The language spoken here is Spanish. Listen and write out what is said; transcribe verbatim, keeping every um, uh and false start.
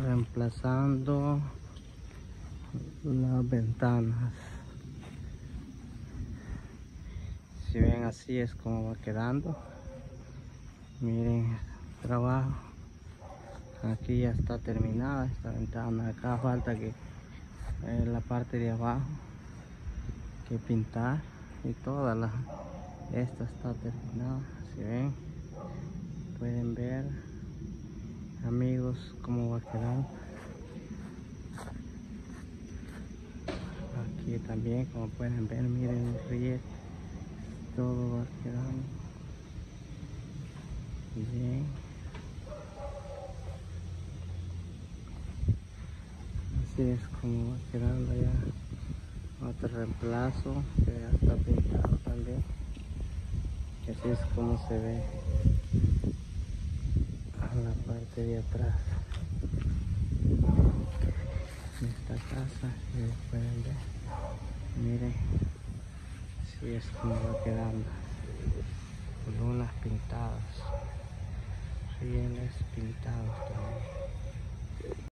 reemplazando las ventanas. Si ven, así es como va quedando. Miren el trabajo. Aquí ya está terminada esta ventana. Acá falta que eh, la parte de abajo que pintar, y toda la esta está terminada. Si ven, pueden ver, amigos, cómo va quedando. Aquí también, como pueden ver, miren el riel, todo va quedando bien. Así es como va quedando ya. Otro reemplazo que ya está pintado también. Y así es como se ve a la parte de atrás de esta casa, que pueden ver. Miren, así es como va quedando. Columnas pintadas, rieles pintados también.